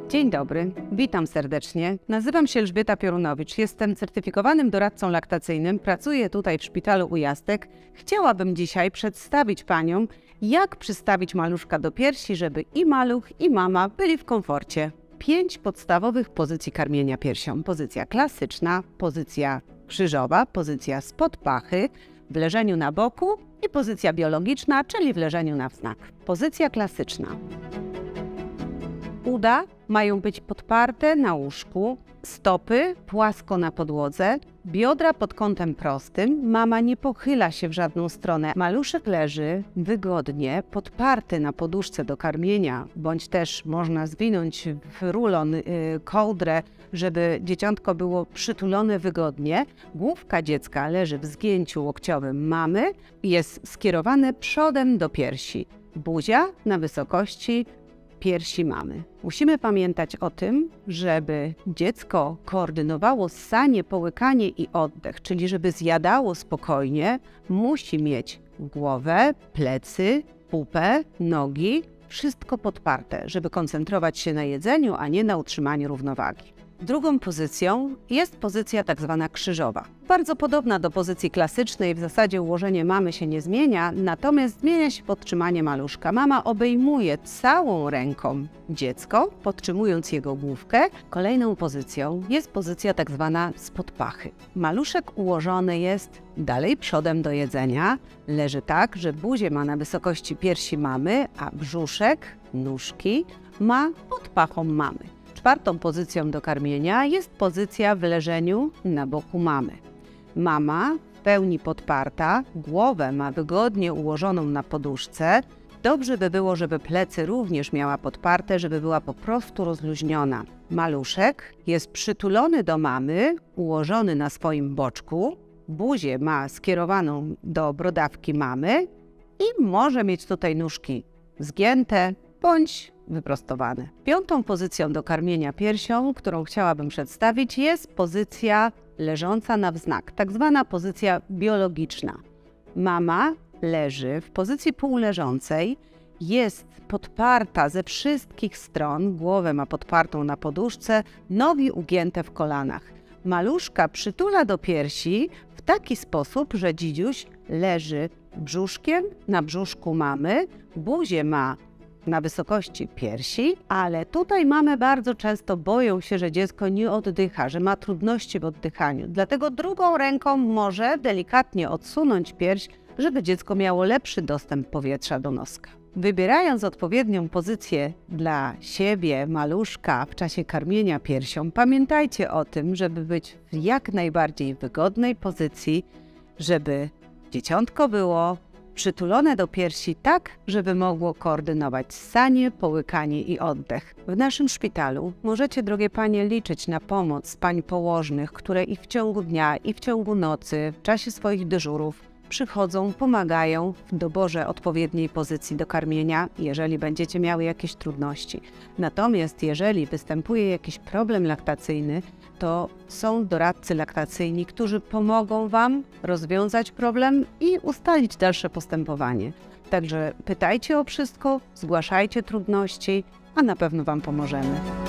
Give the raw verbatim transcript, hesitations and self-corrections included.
Dzień dobry, witam serdecznie. Nazywam się Elżbieta Piorunowicz, jestem certyfikowanym doradcą laktacyjnym, pracuję tutaj w szpitalu u Jastek. Chciałabym dzisiaj przedstawić Paniom, jak przystawić maluszka do piersi, żeby i maluch, i mama byli w komforcie. Pięć podstawowych pozycji karmienia piersią. Pozycja klasyczna, pozycja krzyżowa, pozycja spod pachy, w leżeniu na boku i pozycja biologiczna, czyli w leżeniu na wznak. Pozycja klasyczna. Uda mają być podparte na łóżku, stopy płasko na podłodze, biodra pod kątem prostym, mama nie pochyla się w żadną stronę. Maluszek leży wygodnie, podparty na poduszce do karmienia, bądź też można zwinąć w rulon yy, kołdrę, żeby dzieciątko było przytulone wygodnie. Główka dziecka leży w zgięciu łokciowym mamy i jest skierowane przodem do piersi. Buzia na wysokości piersi mamy. Musimy pamiętać o tym, żeby dziecko koordynowało ssanie, połykanie i oddech, czyli żeby zjadało spokojnie, musi mieć głowę, plecy, pupę, nogi, wszystko podparte, żeby koncentrować się na jedzeniu, a nie na utrzymaniu równowagi. Drugą pozycją jest pozycja tak zwana krzyżowa. Bardzo podobna do pozycji klasycznej, w zasadzie ułożenie mamy się nie zmienia, natomiast zmienia się podtrzymanie maluszka. Mama obejmuje całą ręką dziecko, podtrzymując jego główkę. Kolejną pozycją jest pozycja tak zwana spod pachy. Maluszek ułożony jest dalej przodem do jedzenia, leży tak, że buzię ma na wysokości piersi mamy, a brzuszek, nóżki ma pod pachą mamy. Czwartą pozycją do karmienia jest pozycja w leżeniu na boku mamy. Mama w pełni podparta, głowę ma wygodnie ułożoną na poduszce. Dobrze by było, żeby plecy również miała podparte, żeby była po prostu rozluźniona. Maluszek jest przytulony do mamy, ułożony na swoim boczku. Buzię ma skierowaną do brodawki mamy i może mieć tutaj nóżki zgięte bądź wyprostowane. Piątą pozycją do karmienia piersią, którą chciałabym przedstawić, jest pozycja leżąca na wznak, tak zwana pozycja biologiczna. Mama leży w pozycji półleżącej, jest podparta ze wszystkich stron, głowę ma podpartą na poduszce, nogi ugięte w kolanach. Maluszka przytula do piersi w taki sposób, że dzidziuś leży brzuszkiem na brzuszku mamy, buzię ma na wysokości piersi, ale tutaj mamy bardzo często boją się, że dziecko nie oddycha, że ma trudności w oddychaniu. Dlatego drugą ręką może delikatnie odsunąć pierś, żeby dziecko miało lepszy dostęp powietrza do noska. Wybierając odpowiednią pozycję dla siebie, maluszka w czasie karmienia piersią, pamiętajcie o tym, żeby być w jak najbardziej wygodnej pozycji, żeby dzieciątko było przytulone do piersi tak, żeby mogło koordynować ssanie, połykanie i oddech. W naszym szpitalu możecie, drogie panie, liczyć na pomoc pań położnych, które i w ciągu dnia, i w ciągu nocy, w czasie swoich dyżurów przychodzą, pomagają w doborze odpowiedniej pozycji do karmienia, jeżeli będziecie miały jakieś trudności. Natomiast jeżeli występuje jakiś problem laktacyjny, to są doradcy laktacyjni, którzy pomogą Wam rozwiązać problem i ustalić dalsze postępowanie. Także pytajcie o wszystko, zgłaszajcie trudności, a na pewno Wam pomożemy.